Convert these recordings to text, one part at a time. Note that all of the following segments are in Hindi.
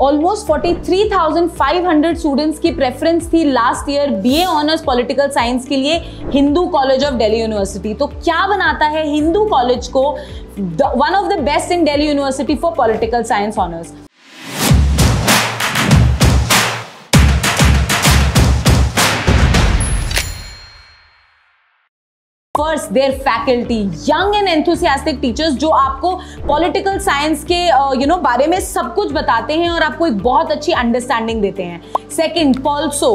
ऑलमोस्ट 43,500 स्टूडेंट्स की प्रेफरेंस थी last year BA honours political science के लिए Hindu college of Delhi university. तो क्या बनाता है हिंदू कॉलेज को one of the best in Delhi university for political science honours? First, their faculty, young and enthusiastic teachers जो आपको पॉलिटिकल साइंस के बारे में सब कुछ बताते हैं और आपको एक बहुत अच्छी अंडरस्टैंडिंग देते हैं। Second, also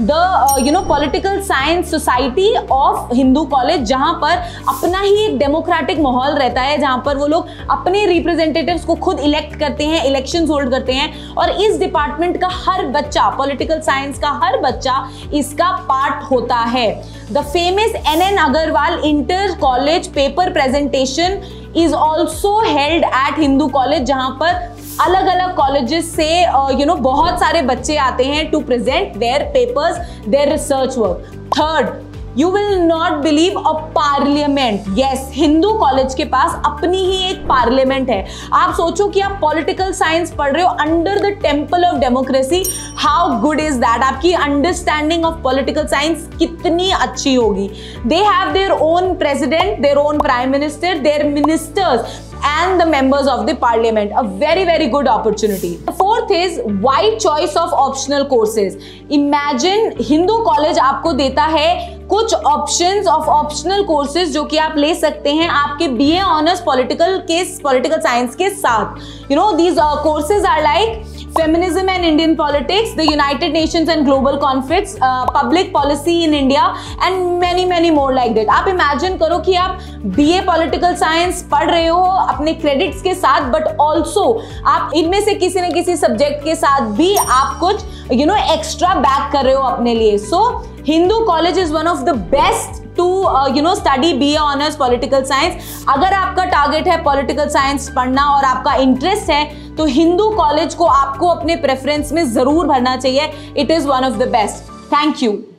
the political science society of Hindu college, जहां पर अपना ही एक डेमोक्रेटिक माहौल रहता है, जहां पर वो लोग अपने रिप्रेजेंटेटिव्स को खुद इलेक्ट करते हैं, इलेक्शंस होल्ड करते हैं और इस डिपार्टमेंट का हर बच्चा, पॉलिटिकल साइंस का हर बच्चा इसका पार्ट होता है। The famous NN Agrawal inter college paper presentation is also held at Hindu college, जहां पर अलग अलग कॉलेजेस से बहुत सारे बच्चे आते हैं to present their papers, their research work. Third, you will not believe a parliament. Yes, Hindu college के पास अपनी ही एक पार्लियामेंट है। आप सोचो कि आप पॉलिटिकल साइंस पढ़ रहे हो under the temple of democracy, how good is that? आपकी अंडरस्टैंडिंग ऑफ पॉलिटिकल साइंस कितनी अच्छी होगी। They have their own president, their own prime minister, their ministers and the members of the parliament. A very, very good opportunity. The fourth is wide choice of optional courses. Imagine Hindu college आपको देता है कुछ ऑप्शंस ऑफ ऑप्शनल कोर्सेज जो कि आप ले सकते हैं आपके बीए ऑनर्स पॉलिटिकल साइंस के साथ। These courses are like feminism and Indian politics, the United Nations and global conflicts, public policy in India and many many more like that. आप इमेजिन करो कि आप बीए पॉलिटिकल साइंस पढ़ रहे हो अपने क्रेडिट्स के साथ, बट ऑल्सो आप इनमें से किसी न किसी सब्जेक्ट के साथ भी आप कुछ एक्स्ट्रा बैक कर रहे हो अपने लिए। So Hindu college is one of the best to study BA honours political science. अगर आपका टारगेट है पॉलिटिकल साइंस पढ़ना और आपका इंटरेस्ट है तो हिंदू कॉलेज को आपको अपने प्रेफरेंस में जरूर भरना चाहिए। It is one of the best. Thank you.